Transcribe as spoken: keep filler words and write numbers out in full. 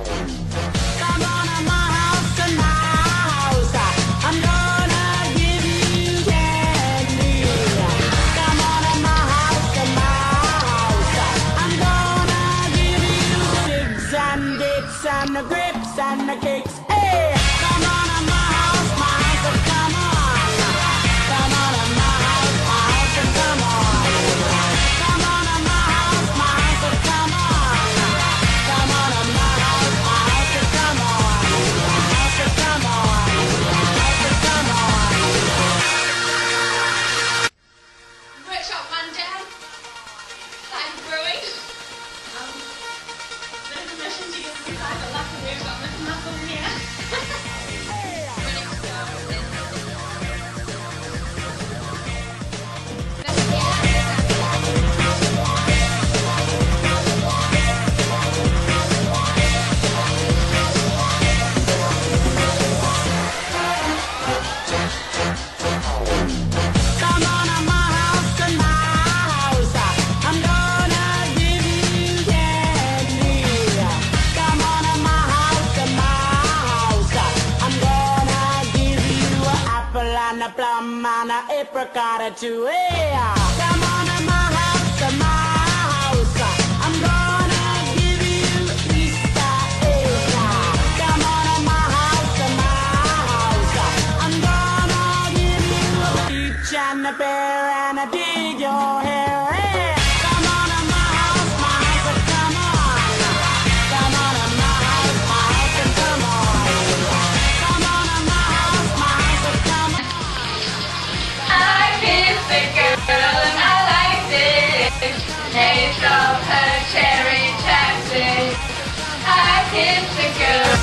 Come on to my house, to my house. I'm gonna give you candy. Come on to my house, to my house. I'm gonna give you figs and dates and the grapes and the cakes. Hey, come on to my house, my house, come on. Come on to my house, my house, come on. Come on to my house, my house, come on. Come on to my house, my house, come on. House, come on. House, come on. Workshop one down. Time brewing. Um, the permission to use the side of the left workshop with muscle here. Ready to go. Come on to my house, to my house. I'm gonna give you candy. Come on to my house, to my house. I'm gonna give you an apple and a plum and an apricot or two. Hey, come on to my house, to my house. I'm gonna give you Easter eggs. Come on to my house, to my house. I'm gonna give you a peach and a pear and a dig your hair. Hey, come on to my house, my house, come on. Come on to my house, my house, come on. Come on to my house, my house, come on. I kissed the girl and I liked it. Taste of her cherry chapstick. I kissed the girl.